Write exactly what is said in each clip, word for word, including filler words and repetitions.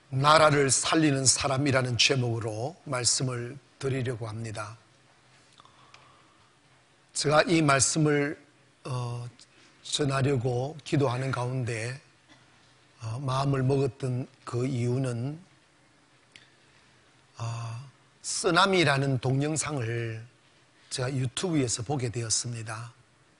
나라를 살리는 사람이라는 제목으로 말씀을 드리려고 합니다. 제가 이 말씀을 어, 전하려고 기도하는 가운데 어, 마음을 먹었던 그 이유는 어, 쓰나미라는 동영상을 제가 유튜브에서 보게 되었습니다.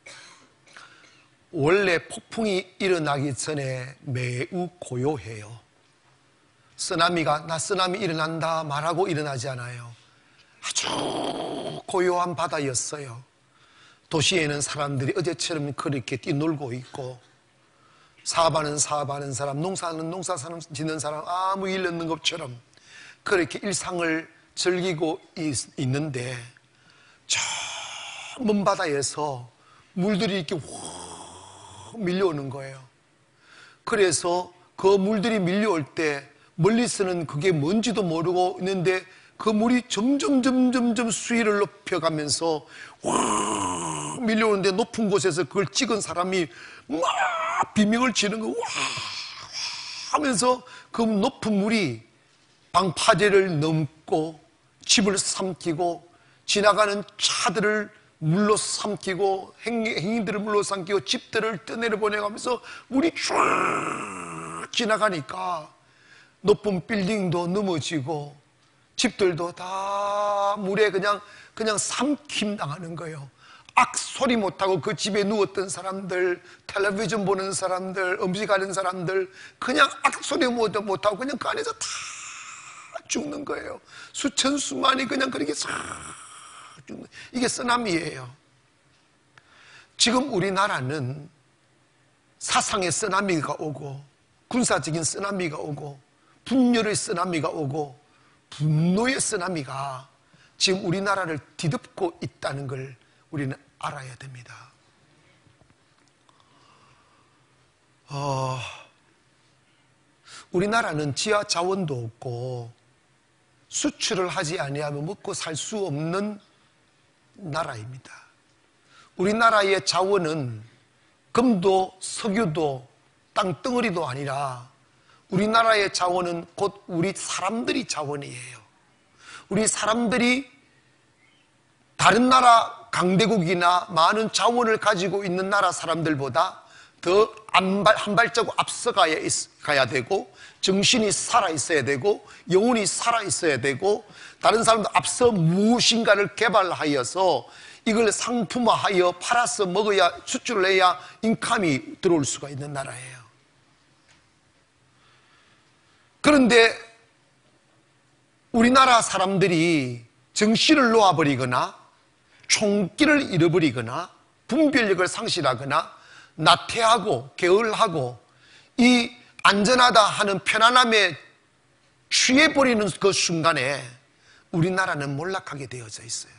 원래 폭풍이 일어나기 전에 매우 고요해요. 쓰나미가 나 쓰나미 일어난다 말하고 일어나지 않아요. 아주 고요한 바다였어요. 도시에는 사람들이 어제처럼 그렇게 뛰놀고 있고, 사업하는 사업하는 사람, 농사하는 농사 짓는 사람 아무 일 없는 것처럼 그렇게 일상을 즐기고 있, 있는데 저 먼 바다에서 물들이 이렇게 확 밀려오는 거예요. 그래서 그 물들이 밀려올 때 멀리서는 그게 뭔지도 모르고 있는데 그 물이 점점 점점 점 수위를 높여가면서 확 밀려오는데 높은 곳에서 그걸 찍은 사람이 막 비명을 지르는 거, 와 하면서 그 높은 물이 방파제를 넘고 집을 삼키고 지나가는 차들을 물로 삼키고 행인들을 물로 삼키고 집들을 떠내려 보내가면서 물이 쫙 지나가니까 높은 빌딩도 넘어지고 집들도 다 물에 그냥 그냥 삼킴 당하는 거예요. 악소리 못하고 그 집에 누웠던 사람들, 텔레비전 보는 사람들, 음식하는 사람들 그냥 악소리 못하고 그냥 그 안에서 다 죽는 거예요. 수천 수만이 그냥 그렇게 싹 죽는, 이게 쓰나미예요. 지금 우리나라는 사상의 쓰나미가 오고 군사적인 쓰나미가 오고 분열의 쓰나미가 오고 분노의 쓰나미가 지금 우리나라를 뒤덮고 있다는 걸 우리는 알아야 됩니다. 어, 우리나라는 지하 자원도 없고 수출을 하지 아니하면 먹고 살 수 없는 나라입니다. 우리나라의 자원은 금도 석유도 땅덩어리도 아니라 우리나라의 자원은 곧 우리 사람들이 자원이에요. 우리 사람들이 다른 나라 강대국이나 많은 자원을 가지고 있는 나라 사람들보다 더 한 발자국 앞서가야 가야 되고 정신이 살아있어야 되고 영혼이 살아있어야 되고 다른 사람들 앞서 무엇인가를 개발하여서 이걸 상품화하여 팔아서 먹어야 수출을 해야 인컴이 들어올 수가 있는 나라예요. 그런데 우리나라 사람들이 정신을 놓아버리거나 총기를 잃어버리거나 분별력을 상실하거나 나태하고 게을하고 이 안전하다 하는 편안함에 취해버리는 그 순간에 우리나라는 몰락하게 되어져 있어요.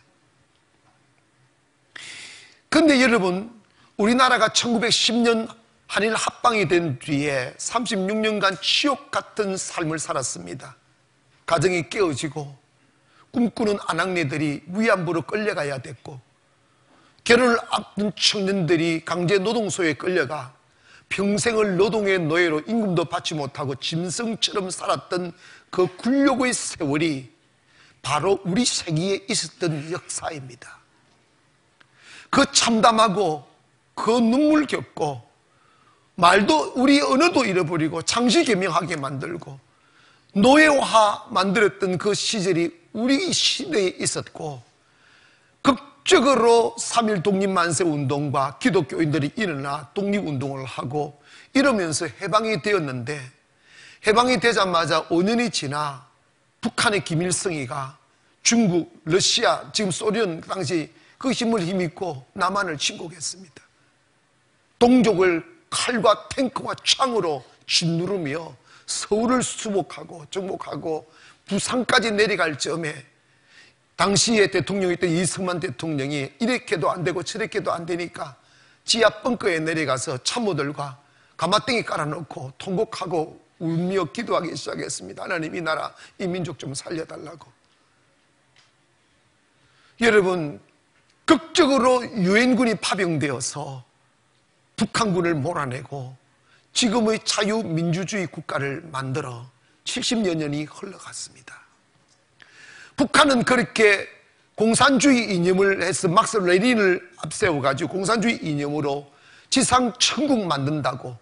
그런데 여러분, 우리나라가 천구백십 년 한일 합방이 된 뒤에 삼십육 년간 지옥 같은 삶을 살았습니다. 가정이 깨어지고 꿈꾸는 아낙네들이 위안부로 끌려가야 됐고 결혼을 앞둔 청년들이 강제 노동소에 끌려가 평생을 노동의 노예로 임금도 받지 못하고 짐승처럼 살았던 그 굴욕의 세월이 바로 우리 세기에 있었던 역사입니다. 그 참담하고 그 눈물 겪고 말도 우리 언어도 잃어버리고 장시개명하게 만들고 노예화 만들었던 그 시절이 우리 시대에 있었고 극적으로 삼일 독립만세 운동과 기독교인들이 일어나 독립운동을 하고 이러면서 해방이 되었는데 해방이 되자마자 오 년이 지나 북한의 김일성이가 중국, 러시아, 지금 소련 당시 그 힘을 힘입고 남한을 침공했습니다. 동족을 칼과 탱크와 창으로 짓누르며 서울을 수복하고 정복하고 부산까지 내려갈 점에 당시의 대통령이었던 이승만 대통령이 이렇게도 안 되고 저렇게도 안 되니까 지하 벙커에 내려가서 참모들과 가마땡이 깔아놓고 통곡하고 울며 기도하기 시작했습니다. 하나님, 이 나라, 이 민족 좀 살려달라고. 여러분, 극적으로 유엔군이 파병되어서 북한군을 몰아내고 지금의 자유민주주의 국가를 만들어 칠십여 년이 흘러갔습니다. 북한은 그렇게 공산주의 이념을 해서 막스 레닌을 앞세워가지고 공산주의 이념으로 지상 천국 만든다고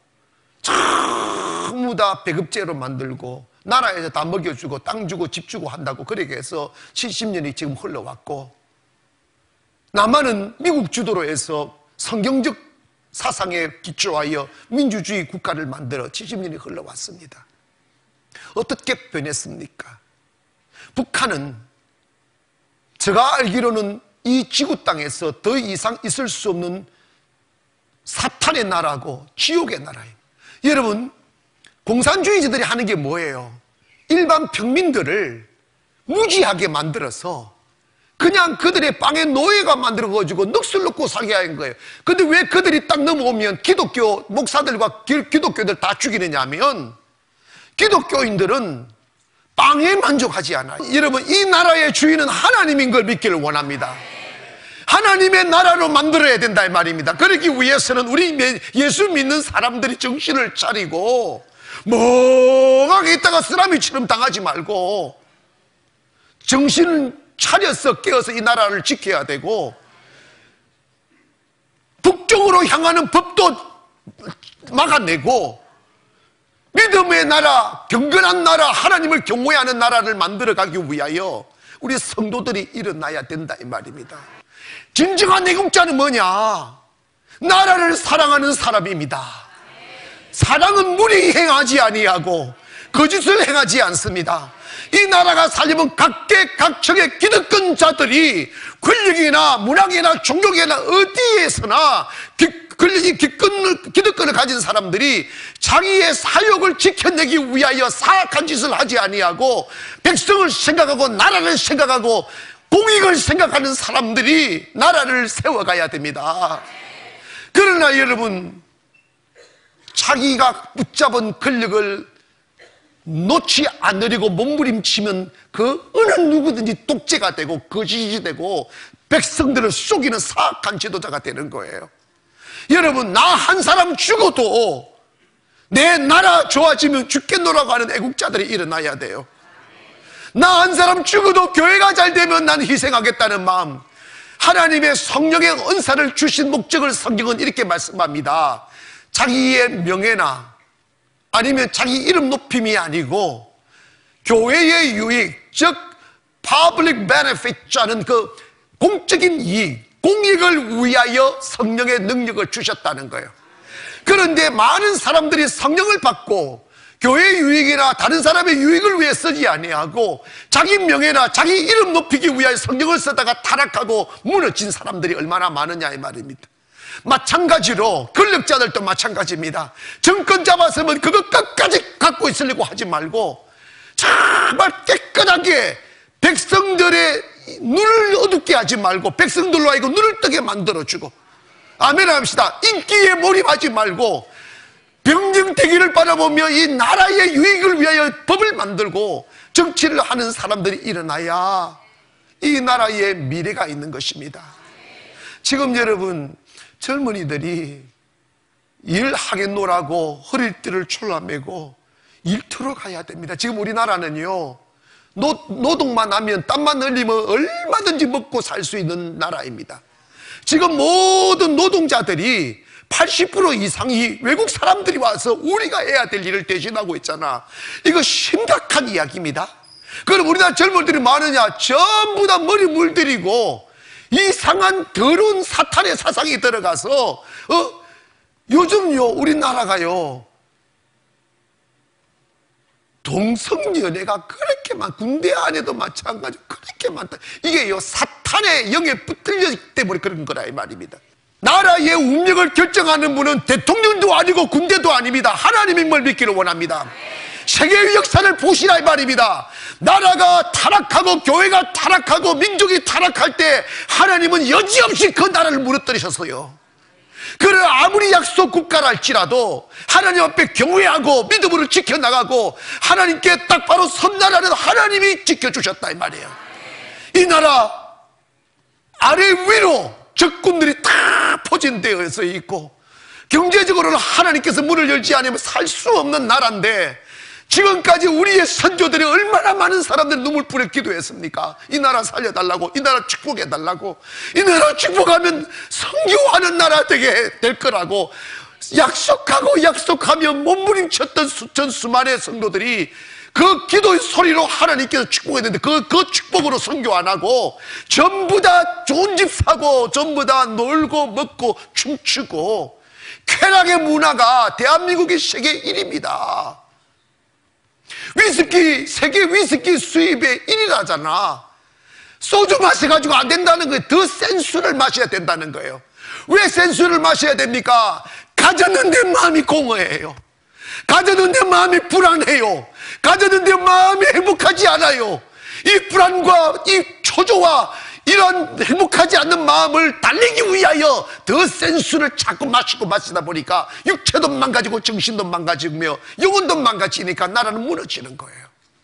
전부 다 배급제로 만들고 나라에서 다 먹여주고 땅 주고 집 주고 한다고 그렇게 해서 칠십 년이 지금 흘러왔고, 남한은 미국 주도로 해서 성경적 사상에 기초하여 민주주의 국가를 만들어 칠십 년이 흘러왔습니다. 어떻게 변했습니까? 북한은 제가 알기로는 이 지구 땅에서 더 이상 있을 수 없는 사탄의 나라고 지옥의 나라예요. 여러분, 공산주의자들이 하는 게 뭐예요? 일반 평민들을 무지하게 만들어서 그냥 그들의 빵에 노예가 만들어가지고 넋을 놓고 살게 하는 거예요. 근데 왜 그들이 딱 넘어오면 기독교 목사들과 기독교들 다 죽이느냐 하면, 기독교인들은 빵에 만족하지 않아요. 여러분, 이 나라의 주인은 하나님인 걸 믿기를 원합니다. 하나님의 나라로 만들어야 된다 이 말입니다. 그러기 위해서는 우리 예수 믿는 사람들이 정신을 차리고 멍하게 있다가 쓰라미처럼 당하지 말고 정신을 차려서 깨어서 이 나라를 지켜야 되고, 북쪽으로 향하는 법도 막아내고 믿음의 나라, 경건한 나라, 하나님을 경외하는 나라를 만들어가기 위하여 우리 성도들이 일어나야 된다 이 말입니다. 진정한 애국자는 뭐냐? 나라를 사랑하는 사람입니다. 사랑은 무리 행하지 아니하고 거짓을 행하지 않습니다. 이 나라가 살려면 각계 각척의 기득권 자들이 권력이나 문학이나 종교계나 어디에서나 권력이 기득권을, 기득권을 가진 사람들이 자기의 사욕을 지켜내기 위하여 사악한 짓을 하지 아니하고 백성을 생각하고 나라를 생각하고 공익을 생각하는 사람들이 나라를 세워가야 됩니다. 그러나 여러분, 자기가 붙잡은 권력을 놓지 않으려고 몸부림치면 그 어느 누구든지 독재가 되고 거짓이 되고 백성들을 속이는 사악한 지도자가 되는 거예요. 여러분, 나 한 사람 죽어도 내 나라 좋아지면 죽겠노라고 하는 애국자들이 일어나야 돼요. 나 한 사람 죽어도 교회가 잘 되면 난 희생하겠다는 마음, 하나님의 성령의 은사를 주신 목적을 성경은 이렇게 말씀합니다. 자기의 명예나 아니면 자기 이름 높임이 아니고 교회의 유익, 즉 public benefit자는 그 공적인 이익, 공익을 위하여 성령의 능력을 주셨다는 거예요. 그런데 많은 사람들이 성령을 받고 교회의 유익이나 다른 사람의 유익을 위해 쓰지 아니하고 자기 명예나 자기 이름 높이기 위하여 성령을 쓰다가 타락하고 무너진 사람들이 얼마나 많으냐 이 말입니다. 마찬가지로 권력자들도 마찬가지입니다. 정권 잡았으면 그거 끝까지 갖고 있으려고 하지 말고 정말 깨끗하게 백성들의 눈을 어둡게 하지 말고 백성들로 하여금 눈을 뜨게 만들어주고, 아멘 합시다. 인기에 몰입하지 말고 병정대기를 바라보며 이 나라의 유익을 위하여 법을 만들고 정치를 하는 사람들이 일어나야 이 나라의 미래가 있는 것입니다. 지금 여러분, 젊은이들이 일하겠노라고 허리띠를 졸라매고 일터로 가야 됩니다. 지금 우리나라는요, 노, 노동만 하면 땀만 흘리면 얼마든지 먹고 살 수 있는 나라입니다. 지금 모든 노동자들이 팔십 퍼센트 이상이 외국 사람들이 와서 우리가 해야 될 일을 대신하고 있잖아. 이거 심각한 이야기입니다. 그럼 우리나라 젊은이들이 많으냐? 전부 다 머리 물들이고 이상한 더러운 사탄의 사상이 들어가서 어? 요즘요 우리나라가요 동성연애가 그렇게 많, 군대 안에도 마찬가지로 그렇게 많다. 이게요 사탄의 영에 붙들렸기 때문에 그런 거라 이 말입니다. 나라의 운명을 결정하는 분은 대통령도 아니고 군대도 아닙니다. 하나님임을 믿기를 원합니다. 세계의 역사를 보시라 이 말입니다. 나라가 타락하고 교회가 타락하고 민족이 타락할 때 하나님은 여지없이 그 나라를 무너뜨리셨어요. 그를 아무리 약속 국가랄지라도 하나님 앞에 경외하고 믿음으로 지켜나가고 하나님께 딱 바로 선 나라는 하나님이 지켜주셨다 이 말이에요. 이 나라 아래 위로 적군들이 다 포진되어 있고 경제적으로는 하나님께서 문을 열지 않으면 살 수 없는 나라인데 지금까지 우리의 선조들이 얼마나 많은 사람들이 눈물 뿌려 기도했습니까? 이 나라 살려달라고, 이 나라 축복해달라고, 이 나라 축복하면 선교하는 나라 되게 될 거라고 약속하고 약속하며 몸부림쳤던 수천 수만의 성도들이 그 기도의 소리로 하나님께서 축복했는데 그, 그 축복으로 선교 안 하고 전부 다 좋은 집 사고 전부 다 놀고 먹고 춤추고, 쾌락의 문화가 대한민국이 세계 일 위입니다. 위스키, 세계 위스키 수입의 일 위라잖아. 소주 마셔가지고 안 된다는 거예요. 더 센 술을 마셔야 된다는 거예요. 왜 센 술을 마셔야 됩니까? 가졌는데 마음이 공허해요. 가졌는데 마음이 불안해요. 가졌는데 마음이 행복하지 않아요. 이 불안과 이 초조와 이런 행복하지 않는 마음을 달래기 위하여 더 센 술을 자꾸 마시고 마시다 보니까 육체도 망가지고 정신도 망가지며 영혼도 망가지니까 나라는 무너지는 거예요.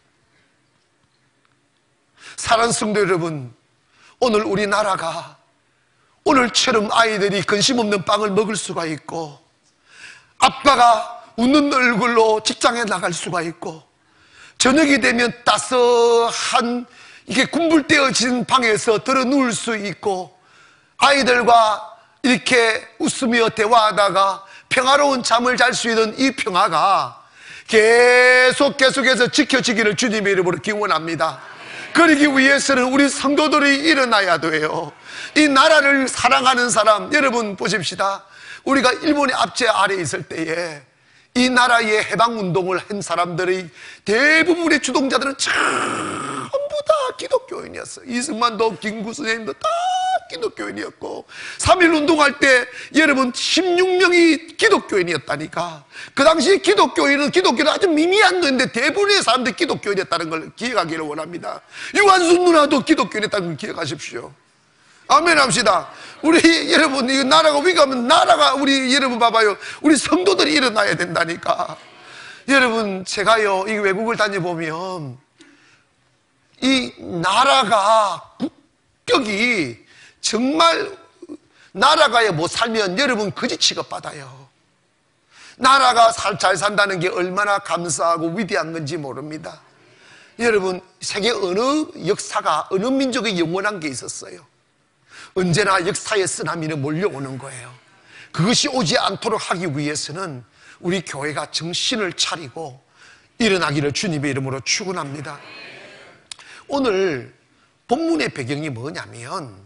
사랑하는 성도 여러분, 오늘 우리나라가 오늘처럼 아이들이 근심 없는 빵을 먹을 수가 있고, 아빠가 웃는 얼굴로 직장에 나갈 수가 있고, 저녁이 되면 따스한 이게 군불되어진 방에서 들어 누울 수 있고, 아이들과 이렇게 웃으며 대화하다가 평화로운 잠을 잘 수 있는 이 평화가 계속 계속해서 지켜지기를 주님의 이름으로 기원합니다. 그러기 위해서는 우리 성도들이 일어나야 돼요. 이 나라를 사랑하는 사람, 여러분 보십시다. 우리가 일본의 압제 아래 있을 때에 이 나라의 해방운동을 한 사람들의 대부분의 주동자들은 전부 다 기독교인이었어요. 이승만도 김구 선생님도 다 기독교인이었고, 삼일 운동할 때 여러분 십육 명이 기독교인이었다니까. 그 당시 기독교인은 기독교는 아주 미미한 건데 대부분의 사람들이 기독교인이었다는 걸 기억하기를 원합니다. 유한순 누나도 기독교인이었다는 걸 기억하십시오. 아멘 합시다. 우리 여러분, 이 나라가 위기하면 나라가, 우리 여러분 봐봐요. 우리 성도들이 일어나야 된다니까. 여러분, 제가요, 이 외국을 다녀보면 이 나라가 국격이 정말, 나라가에 못 살면 여러분 거지 취급받아요. 나라가 잘 산다는 게 얼마나 감사하고 위대한 건지 모릅니다. 여러분, 세계 어느 역사가, 어느 민족의 영원한 게 있었어요? 언제나 역사의 쓰나미는 몰려오는 거예요. 그것이 오지 않도록 하기 위해서는 우리 교회가 정신을 차리고 일어나기를 주님의 이름으로 축원합니다. 오늘 본문의 배경이 뭐냐면,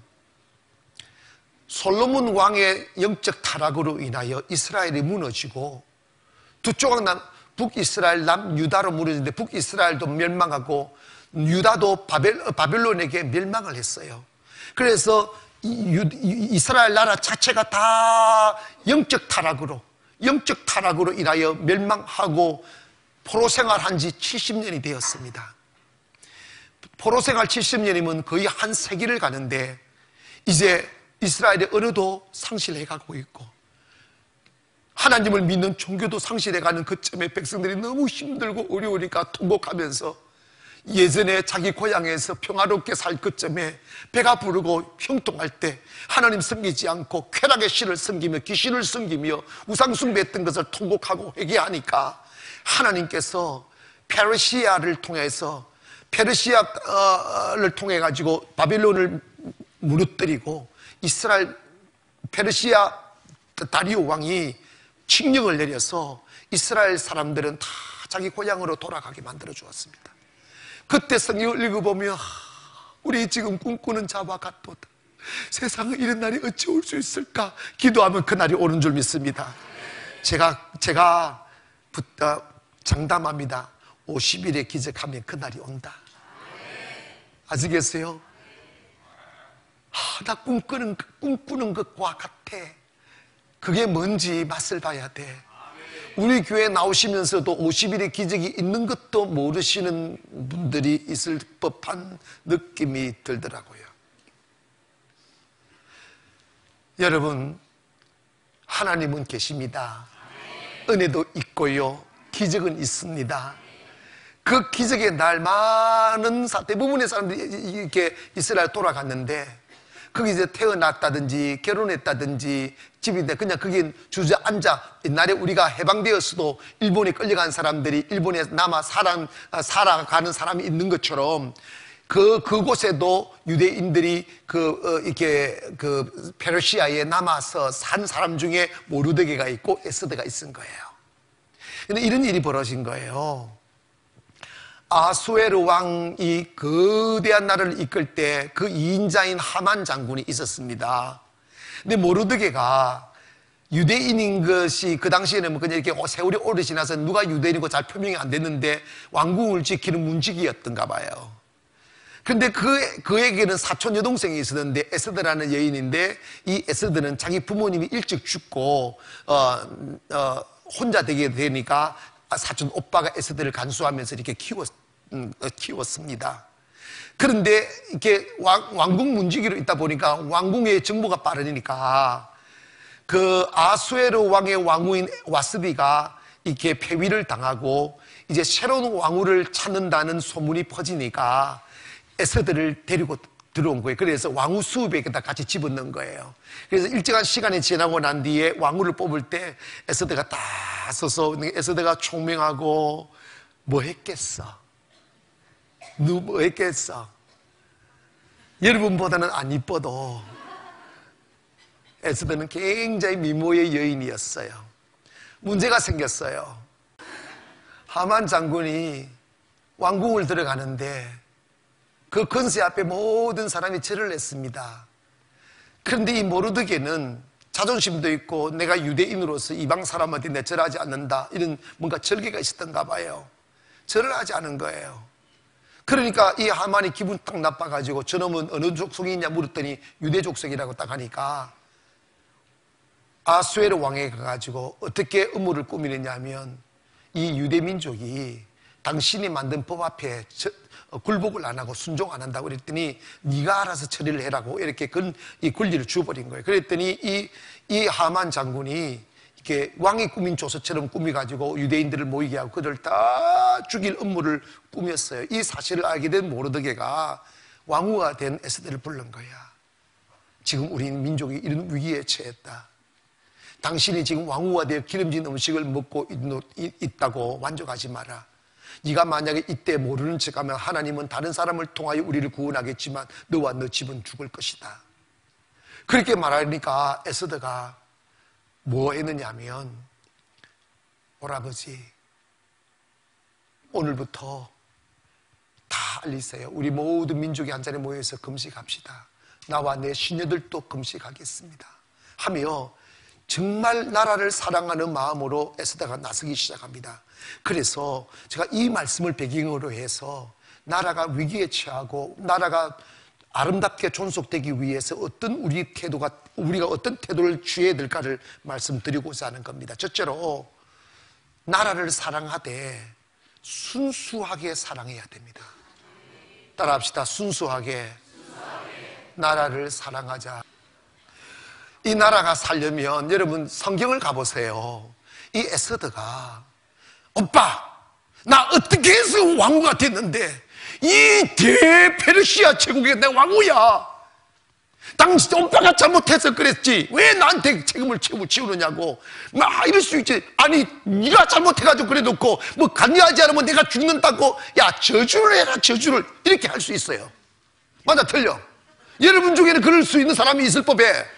솔로몬 왕의 영적 타락으로 인하여 이스라엘이 무너지고 두 조각 난 북이스라엘, 남유다로 무너지는데 북이스라엘도 멸망하고 유다도 바벨, 바벨론에게 멸망을 했어요. 그래서 이스라엘 나라 자체가 다 영적 타락으로 영적 타락으로 인하여 멸망하고 포로 생활한 지 칠십 년이 되었습니다. 포로 생활 칠십 년이면 거의 한 세기를 가는데 이제 이스라엘의 언어도 상실해가고 있고 하나님을 믿는 종교도 상실해가는 그쯤에 백성들이 너무 힘들고 어려우니까 통곡하면서 예전에 자기 고향에서 평화롭게 살 그쯤에 배가 부르고 형통할 때 하나님 섬기지 않고 쾌락의 신을 섬기며 귀신을 섬기며 우상 숭배했던 것을 통곡하고 회개하니까 하나님께서 페르시아를 통해서 페르시아를 통해 가지고 바빌론을 무너뜨리고 이스라엘 페르시아 다리오 왕이 칙령을 내려서 이스라엘 사람들은 다 자기 고향으로 돌아가게 만들어 주었습니다. 그때 성경을 읽어보면 우리 지금 꿈꾸는 자와 같도다. 세상에 이런 날이 어찌 올 수 있을까 기도하면 그 날이 오는 줄 믿습니다. 제가 제가 붙다 장담합니다. 오십 일에 기적하면 그 날이 온다. 아시겠어요? 아, 나 꿈꾸는, 꿈꾸는 것과 같아. 그게 뭔지 맛을 봐야 돼. 우리 교회 나오시면서도 오십 일의 기적이 있는 것도 모르시는 분들이 있을 법한 느낌이 들더라고요. 여러분, 하나님은 계십니다. 은혜도 있고요, 기적은 있습니다. 그 기적의 날 많은 사, 대부분의 사람들이 이렇게 이스라엘 돌아갔는데 거기 이제 태어났다든지 결혼했다든지 집인데 그냥 거기 주저앉아 옛날에 우리가 해방되었어도 일본에 끌려간 사람들이 일본에 남아 살아, 살아가는 사람이 있는 것처럼 그, 그곳에도 유대인들이 그, 어, 이렇게 그 페르시아에 남아서 산 사람 중에 모르드게가 있고 에스더가 있은 거예요. 근데 이런 일이 벌어진 거예요. 아수에르 왕이 거대한 나라를 이끌 때 그 이인자인 하만 장군이 있었습니다. 근데 모르드게가 유대인인 것이 그 당시에는 뭐 그냥 이렇게 세월이 오래 지나서 누가 유대인이고 잘 표명이 안 됐는데 왕궁을 지키는 문지기였던가 봐요. 근데 그, 그에게는 사촌 여동생이 있었는데 에스더라는 여인인데 이 에스더는 자기 부모님이 일찍 죽고 어, 어, 혼자 되게 되니까 사촌 오빠가 에스더를 간수하면서 이렇게 키웠, 음, 키웠습니다. 그런데 이렇게 왕, 왕궁 문지기로 있다 보니까 왕궁의 정보가 빠르니까 그 아수에르 왕의 왕후인 와스비가 이렇게 폐위를 당하고 이제 새로운 왕후를 찾는다는 소문이 퍼지니까 에스더를 데리고 들어온 거예요. 그래서 왕후 수읍에다 같이 집어넣은 거예요. 그래서 일정한 시간이 지나고 난 뒤에 왕후를 뽑을 때 에스더가 딱 서서 에스더가 총명하고 뭐 했겠어? 누 뭐 했겠어? 여러분보다는 안 이뻐도 에스더는 굉장히 미모의 여인이었어요. 문제가 생겼어요. 하만 장군이 왕궁을 들어가는데 그 건세 앞에 모든 사람이 절을 했습니다. 그런데 이 모르드게는 자존심도 있고 내가 유대인으로서 이방 사람한테 내 절하지 않는다 이런 뭔가 절개가 있었던가 봐요. 절을 하지 않은 거예요. 그러니까 이 하만이 기분 딱 나빠가지고 저놈은 어느 족속이냐 물었더니 유대 족속이라고 딱 하니까 아수에르 왕에 가가지고 어떻게 음모를 꾸미느냐 하면 이 유대 민족이 당신이 만든 법 앞에 저, 굴복을 안 하고 순종 안 한다고 그랬더니 네가 알아서 처리를 해라고 이렇게 그, 이 권리를 주어버린 거예요. 그랬더니 이, 이 하만 장군이 이렇게 왕이 꾸민 조서처럼 꾸미가지고 유대인들을 모이게 하고 그들을 다 죽일 음모를 꾸몄어요. 이 사실을 알게 된 모르드게가 왕후가 된 에스더를 부른 거야. 지금 우리 민족이 이런 위기에 처했다. 당신이 지금 왕후가 되어 기름진 음식을 먹고 있다고 만족하지 마라. 네가 만약에 이때 모르는 척하면 하나님은 다른 사람을 통하여 우리를 구원하겠지만 너와 너 집은 죽을 것이다. 그렇게 말하니까 에스더가 뭐 했느냐면 오라버지 오늘부터 다 알리세요. 우리 모든 민족이 한 자리에 모여서 금식합시다. 나와 내 시녀들도 금식하겠습니다 하며 정말 나라를 사랑하는 마음으로 에스더가 나서기 시작합니다. 그래서 제가 이 말씀을 배경으로 해서 나라가 위기에 처하고 나라가 아름답게 존속되기 위해서 어떤 우리 태도가 우리가 어떤 태도를 취해야 될까를 말씀드리고자 하는 겁니다. 첫째로 나라를 사랑하되 순수하게 사랑해야 됩니다. 따라합시다. 순수하게, 순수하게. 나라를 사랑하자. 이 나라가 살려면 여러분 성경을 가보세요. 이 에스더가 오빠 나 어떻게 해서 왕후가 됐는데 이 대페르시아 제국의 내 왕후야. 당신 오빠가 잘못해서 그랬지 왜 나한테 책임을 치우느냐고 막 이럴 수 있지. 아니 네가 잘못해가지고 그래놓고 뭐 관여하지 않으면 내가 죽는다고 야 저주를 해라 저주를 이렇게 할 수 있어요. 맞아 틀려? 여러분 중에는 그럴 수 있는 사람이 있을 법에.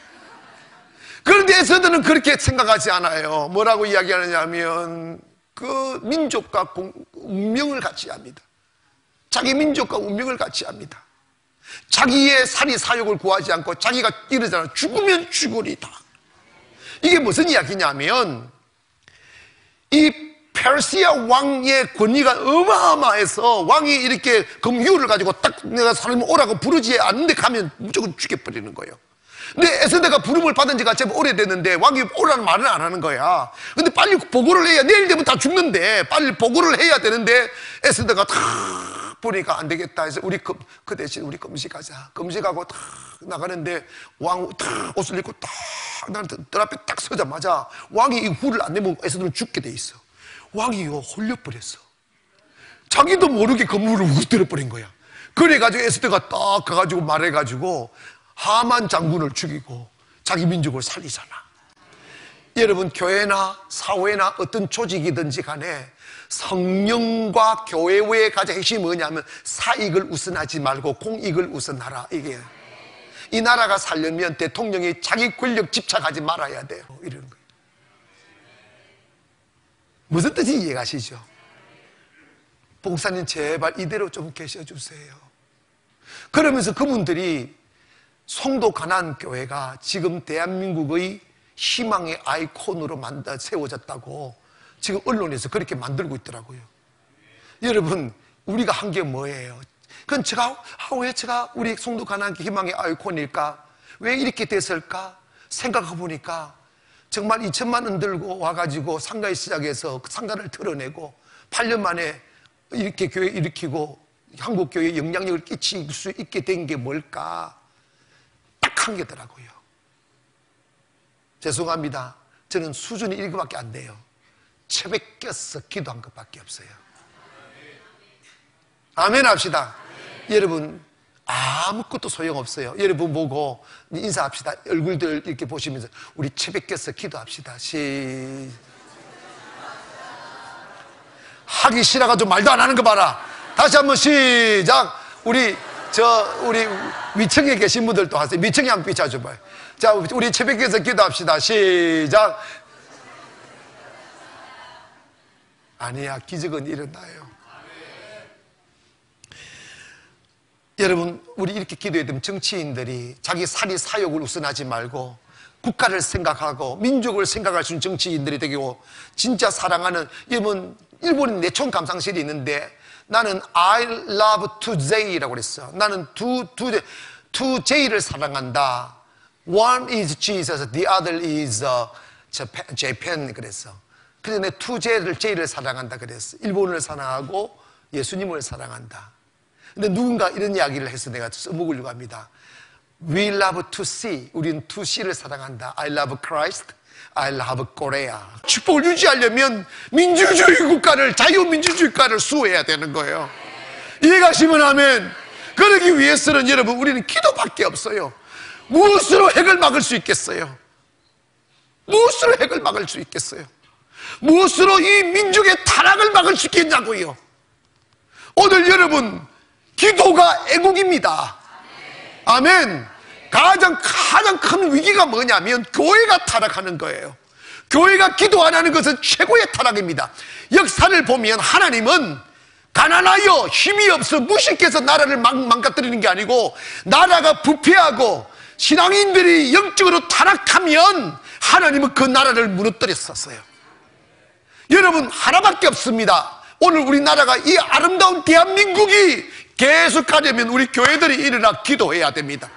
그런데 에스더는 그렇게 생각하지 않아요. 뭐라고 이야기하느냐 하면 그 민족과 공, 운명을 같이 합니다. 자기 민족과 운명을 같이 합니다. 자기의 살이 사욕을 구하지 않고 자기가 이러잖아요. 죽으면 죽으리다. 이게 무슨 이야기냐면 이 페르시아 왕의 권위가 어마어마해서 왕이 이렇게 금휴를 가지고 딱 내가 사람이 오라고 부르지 않는데 가면 무조건 죽여버리는 거예요. 근데 에스더가 부름을 받은 지가 제법 오래됐는데 왕이 오라는 말은 안 하는 거야. 근데 빨리 보고를 해야 내일 되면 다 죽는데 빨리 보고를 해야 되는데 에스더가 탁 보니까 안 되겠다 해서 우리 그, 그 대신 우리 금식하자. 금식하고 탁 나가는데 왕 탁 옷을 입고 딱 나한테 뜰 앞에 딱 서자마자 왕이 이 후를 안 내면 에스더는 죽게 돼 있어. 왕이요 홀려버렸어. 자기도 모르게 건물을 훅 들어버린 거야. 그래가지고 에스더가 딱 가가지고 말해가지고 하만 장군을 죽이고 자기 민족을 살리잖아. 여러분, 교회나 사회나 어떤 조직이든지 간에 성령과 교회의 가장 핵심이 뭐냐면 사익을 우선하지 말고 공익을 우선하라. 이게 이 나라가 살려면 대통령이 자기 권력 집착하지 말아야 돼요. 이런 거예요. 무슨 뜻인지 이해가시죠? 목사님 제발 이대로 좀 계셔주세요. 그러면서 그분들이 송도 가난교회가 지금 대한민국의 희망의 아이콘으로 만들 세워졌다고 지금 언론에서 그렇게 만들고 있더라고요. 여러분, 우리가 한 게 뭐예요? 그건 제가 아, 왜 제가 우리 송도 가난교회 희망의 아이콘일까? 왜 이렇게 됐을까? 생각해 보니까 정말 이천만 원 들고 와가지고 상가의 시작해서 상가를 털어내고 팔 년 만에 이렇게 교회 일으키고 한국 교회에 영향력을 끼칠 수 있게 된 게 뭘까? 딱 한 개더라고요. 죄송합니다. 저는 수준이 이거밖에 안 돼요. 채백 껴서 기도한 것밖에 없어요. 아멘 합시다. 여러분, 아무것도 소용없어요. 여러분 보고 인사합시다. 얼굴들 이렇게 보시면서 우리 채백 껴서 기도합시다. 시 하기 싫어가지고 말도 안 하는 거 봐라. 다시 한번 시작. 우리 저 우리 위층에 계신 분들도 하세요. 위층에 한번 비춰줘봐요. 자, 우리 채백해서 기도합시다. 시작. 아니야, 기적은 일어나요. 여러분, 우리 이렇게 기도해야 되면 정치인들이 자기 사리 사욕을 우선하지 말고 국가를 생각하고 민족을 생각할 수 있는 정치인들이 되고, 진짜 사랑하는, 여러분 일본인 내촌 감상실이 있는데 나는 I love to J라고 그랬어. 나는 to, to, to J를 사랑한다. One is Jesus, the other is uh, Japan, Japan 그랬어. 그래서 내 to J를, J를 사랑한다 그랬어. 일본을 사랑하고 예수님을 사랑한다. 근데 누군가 이런 이야기를 해서 내가 써먹으려고 합니다. We love to see. 우리는 to see를 사랑한다. I love Christ. I love Korea. 축복을 유지하려면 민주주의 국가를, 자유민주주의 국가를 수호해야 되는 거예요. 이해가시면 하면. 그러기 위해서는 여러분, 우리는 기도밖에 없어요. 무엇으로 핵을 막을 수 있겠어요? 무엇으로 핵을 막을 수 있겠어요? 무엇으로 이 민족의 타락을 막을 수 있겠냐고요. 오늘 여러분, 기도가 애국입니다. 아멘. 가장 가장 큰 위기가 뭐냐면 교회가 타락하는 거예요. 교회가 기도 안 하는 것은 최고의 타락입니다. 역사를 보면 하나님은 가난하여 힘이 없어 무식해서 나라를 망, 망가뜨리는 게 아니고, 나라가 부패하고 신앙인들이 영적으로 타락하면 하나님은 그 나라를 무너뜨렸었어요. 여러분, 하나밖에 없습니다. 오늘 우리나라가, 이 아름다운 대한민국이 계속 가려면 우리 교회들이 일어나 기도해야 됩니다.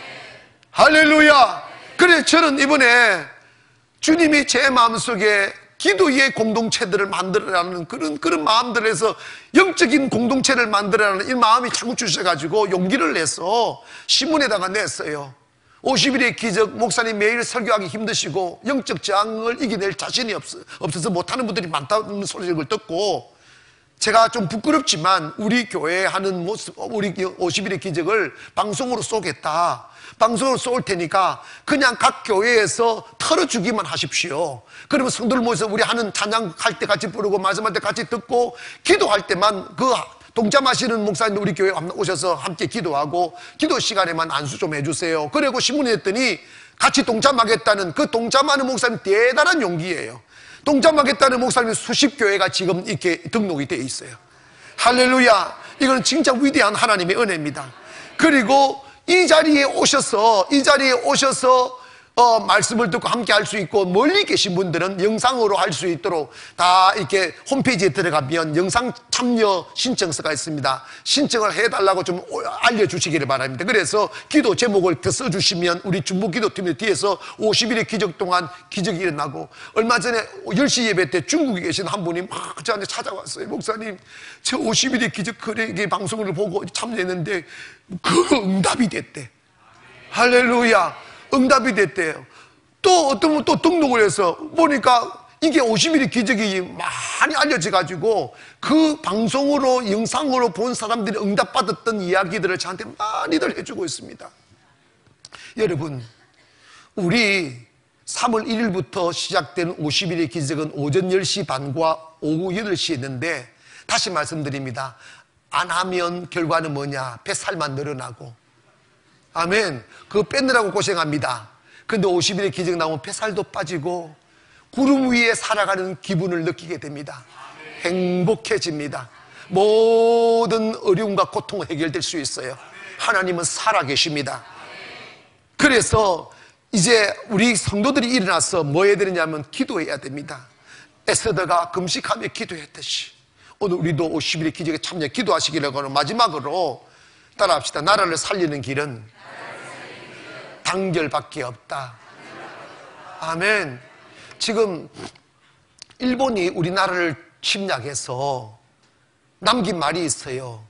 할렐루야. 그래서 저는 이번에 주님이 제 마음속에 기도의 공동체들을 만들어라는 그런 그런 마음들에서 영적인 공동체를 만들어라는 이 마음이 자꾸 주셔가지고 용기를 내서 신문에다가 냈어요. 오십 일의 기적. 목사님 매일 설교하기 힘드시고 영적 저항을 이겨낼 자신이 없어, 없어서 못하는 분들이 많다는 소리를 듣고, 제가 좀 부끄럽지만 우리 교회 하는 모습, 우리 오십 일의 기적을 방송으로 쏘겠다. 방송으로 쏠 테니까 그냥 각 교회에서 털어주기만 하십시오. 그러면 성도들 모여서 우리 하는 찬양할 때 같이 부르고 말씀할 때 같이 듣고 기도할 때만 그 동참하시는 목사님들 우리 교회에 오셔서 함께 기도하고 기도 시간에만 안수 좀 해주세요. 그리고 신문에 했더니 같이 동참하겠다는, 그 동참하는 목사님 대단한 용기예요. 동참하겠다는 목사님이 수십 교회가 지금 이렇게 등록이 되어 있어요. 할렐루야. 이건 진짜 위대한 하나님의 은혜입니다. 그리고 이 자리에 오셔서 이 자리에 오셔서 어, 말씀을 듣고 함께 할 수 있고, 멀리 계신 분들은 영상으로 할 수 있도록 다 이렇게 홈페이지에 들어가면 영상 참여 신청서가 있습니다. 신청을 해달라고 좀 알려주시기를 바랍니다. 그래서 기도 제목을 더 써주시면 우리 중보기도팀의 뒤에서 오십 일의 기적 동안 기적이 일어나고, 얼마 전에 열 시 예배 때 중국에 계신 한 분이 막 저한테 찾아왔어요. 목사님, 저 오십 일의 기적 그레기 방송을 보고 참여했는데 그 응답이 됐대. 할렐루야. 응답이 됐대요. 또 어떤 분 또 등록을 해서 보니까 이게 오십 일의 기적이 많이 알려져가지고 그 방송으로 영상으로 본 사람들이 응답받았던 이야기들을 저한테 많이들 해주고 있습니다. 여러분, 우리 삼월 일일부터 시작된 오십 일의 기적은 오전 열 시 반과 오후 여덟 시였는데, 다시 말씀드립니다. 안 하면 결과는 뭐냐? 뱃살만 늘어나고. 아멘. 그거 빼느라고 고생합니다. 근데 오십 일의 기적 나오면 뱃살도 빠지고 구름 위에 살아가는 기분을 느끼게 됩니다. 행복해집니다. 모든 어려움과 고통은 해결될 수 있어요. 하나님은 살아계십니다. 그래서 이제 우리 성도들이 일어나서 뭐 해야 되느냐면 기도해야 됩니다. 에스더가 금식하며 기도했듯이 오늘 우리도 오십 일의 기적에 참여 기도하시기를 하는 마지막으로 따라합시다. 나라를 살리는 길은 단결밖에 없다. 아멘. 지금 일본이 우리나라를 침략해서 남긴 말이 있어요.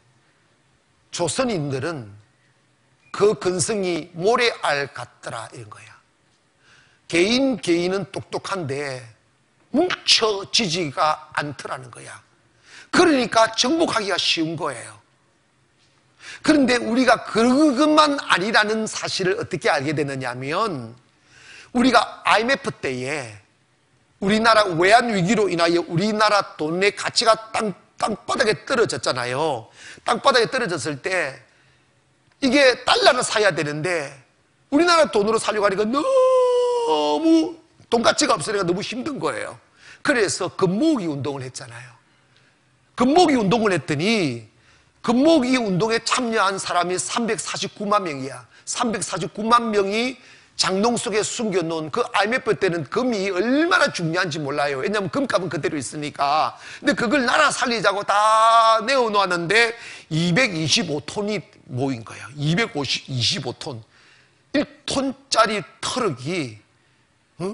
조선인들은 그 근성이 모래알 같더라, 이런 거야. 개인 개인은 똑똑한데 뭉쳐지지가 않더라는 거야. 그러니까 정복하기가 쉬운 거예요. 그런데 우리가 그것만 아니라는 사실을 어떻게 알게 되느냐 하면, 우리가 아이엠에프 때에 우리나라 외환위기로 인하여 우리나라 돈의 가치가 땅, 땅바닥에 떨어졌잖아요. 땅바닥에 떨어졌을 때 이게 달러를 사야 되는데 우리나라 돈으로 사려고 하니까 너무 돈 가치가 없으니까 너무 힘든 거예요. 그래서 금모으기 운동을 했잖아요. 금모으기 운동을 했더니 금모으기 운동에 참여한 사람이 삼백사십구만 명이야. 삼백사십구만 명이 장롱 속에 숨겨놓은, 그 아이엠에프 때는 금이 얼마나 중요한지 몰라요. 왜냐하면 금값은 그대로 있으니까. 근데 그걸 나라 살리자고 다 내어놓았는데 이백이십오 톤이 모인 거예요. 이백이십오 톤. 일 톤짜리 트럭이 어?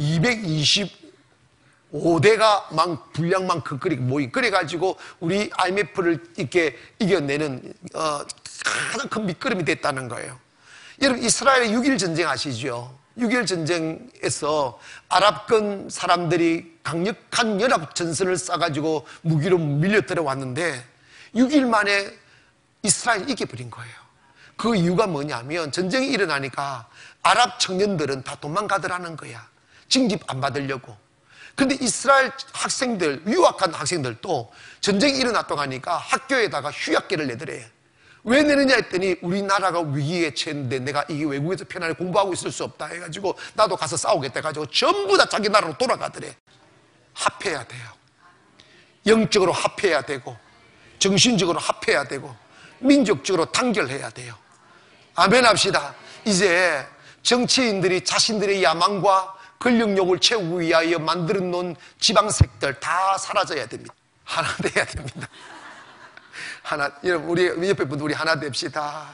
이백이십오 대가 막 분량만큼 그렇게 모인. 그래가지고 우리 아이엠에프를 이렇게 이겨내는 어, 가장 큰 밑거름이 됐다는 거예요. 여러분, 이스라엘의 육 일 전쟁 아시죠? 육 일 전쟁에서 아랍권 사람들이 강력한 연합 전선을 쌓아가지고 무기로 밀려 들어왔는데 육 일 만에 이스라엘이 이겨버린 거예요. 그 이유가 뭐냐면, 전쟁이 일어나니까 아랍 청년들은 다 도망가더라는 거야. 징집 안 받으려고. 근데 이스라엘 학생들, 유학한 학생들도 전쟁이 일어났다고 하니까 학교에다가 휴학계를 내더래요. 왜 내느냐 했더니 우리나라가 위기에 처했는데 내가 이게 외국에서 편안히 공부하고 있을 수 없다 해가지고 나도 가서 싸우겠다 해가지고 전부 다 자기 나라로 돌아가더래. 합해야 돼요. 영적으로 합해야 되고 정신적으로 합해야 되고 민족적으로 단결해야 돼요. 아멘 합시다. 이제 정치인들이 자신들의 야망과 권력욕을 채우기 위하여 만들어 놓은 지방색들 다 사라져야 됩니다. 하나 돼야 됩니다. 하나, 여러분, 우리 옆에 분들 우리 하나 됩시다.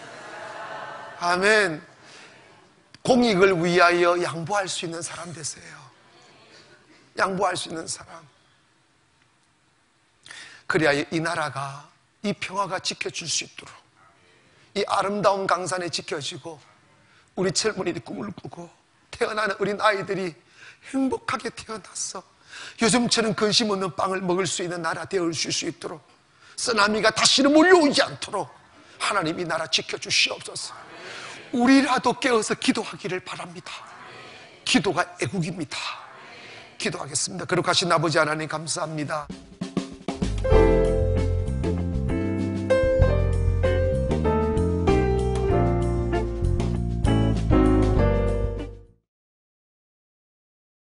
아멘. 공익을 위하여 양보할 수 있는 사람 되세요. 양보할 수 있는 사람. 그래야 이 나라가, 이 평화가 지켜질 수 있도록, 이 아름다운 강산에 지켜지고 우리 젊은이들이 꿈을 꾸고 태어나는 어린 아이들이 행복하게 태어났어 요즘처럼 근심 없는 빵을 먹을 수 있는 나라 되어 줄 수 있도록, 쓰나미가 다시는 몰려오지 않도록 하나님이 나라 지켜주시옵소서. 우리라도 깨어서 기도하기를 바랍니다. 기도가 애국입니다. 기도하겠습니다. 거룩하신 아버지 하나님 감사합니다.